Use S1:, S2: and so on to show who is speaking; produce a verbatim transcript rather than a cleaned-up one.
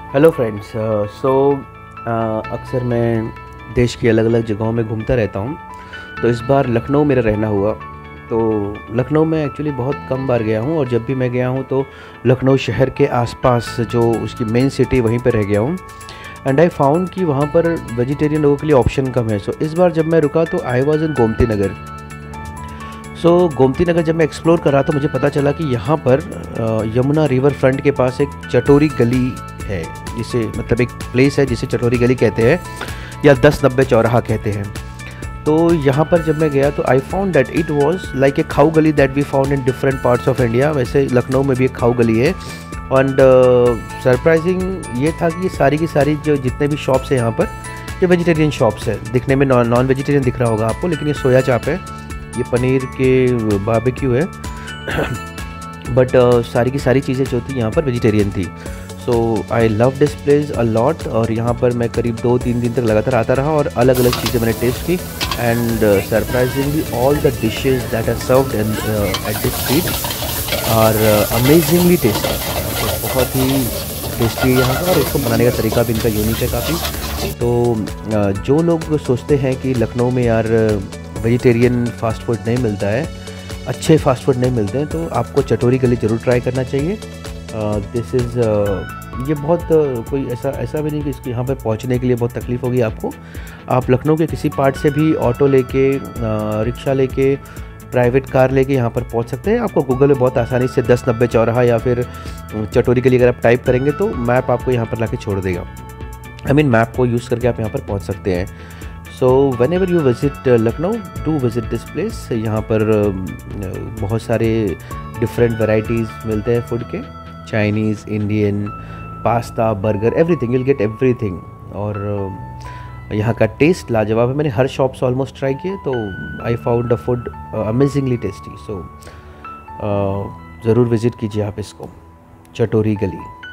S1: Hello friends. सो अक्सर मैं देश की अलग अलग जगहों में घूमता रहता हूँ। तो इस बार लखनऊ मेरा रहना हुआ। तो लखनऊ में एक्चुअली बहुत कम बार गया हूँ, और जब भी मैं गया हूँ तो लखनऊ शहर के आसपास जो उसकी मेन सिटी वहीं पर रह गया हूँ। एंड आई फाउंड कि वहाँ पर वेजिटेरियन लोगों के लिए ऑप्शन कम है। सो so, इस बार जब मैं रुका तो I was in Gomti Nagar. So so, Gomti Nagar जब मैं एक्सप्लोर कर रहा तो मुझे पता चला कि यहाँ पर यमुना रिवर फ्रंट के पास एक चटोरी गली है, जिसे मतलब एक प्लेस है जिसे चटोरी गली कहते हैं या दस नब्बे चौराहा कहते हैं। तो यहाँ पर जब मैं गया तो I found that it was like a खाऊ गली that we found in different parts of India. वैसे लखनऊ में भी एक खाऊ गली है। एंड सरप्राइजिंग ये था कि ये सारी की सारी जो जितने भी शॉप्स हैं यहाँ पर, ये वेजिटेरियन शॉप्स है। दिखने में नॉन नॉन वेजिटेरियन दिख रहा होगा आपको, लेकिन ये सोया चाप है, ये पनीर के बारबेक्यू है। बट uh, सारी की सारी चीज़ें जो थी यहाँ पर वेजिटेरियन थी। So I love this place a lot. और यहाँ पर मैं करीब दो तीन दिन तक लगातार आता रहा और अलग अलग चीज़ें मैंने टेस्ट की। And surprisingly all the dishes that are served in at this street are amazingly tasty. तो बहुत ही टेस्टी है यहाँ का, और इसको बनाने का तरीका भी इनका यूनिक है काफ़ी। तो uh, जो लोग सोचते हैं कि लखनऊ में यार वेजिटेरियन फास्ट फूड नहीं मिलता है, अच्छे फास्ट फूड नहीं मिलते हैं, तो आपको चटोरी गली ज़रूर ट्राई करना चाहिए। दिस uh, इज़ uh, ये बहुत uh, कोई ऐसा ऐसा भी नहीं कि इसके यहाँ पे पहुँचने के लिए बहुत तकलीफ़ होगी आपको। आप लखनऊ के किसी पार्ट से भी ऑटो लेके, रिक्शा लेके, प्राइवेट कार लेके यहाँ पर पहुँच सकते हैं। आपको गूगल में बहुत आसानी से दस नब्बे चौराहा या फिर चटोरी गली अगर आप टाइप करेंगे तो मैप आपको यहाँ पर ला के छोड़ देगा। आई मीन मैप को यूज़ करके आप यहाँ पर पहुँच सकते हैं। So whenever you visit Lucknow, do visit this place. यहाँ पर uh, बहुत सारे डिफरेंट वेराइटीज़ मिलते हैं फूड के, Chinese, Indian, pasta, burger, everything, you will get everything. और uh, यहाँ का टेस्ट लाजवाब है। मैंने हर शॉप से ऑलमोस्ट ट्राई किए, तो I found the food amazingly tasty. So ज़रूर विज़िट कीजिए आप इसको, चटोरी गली।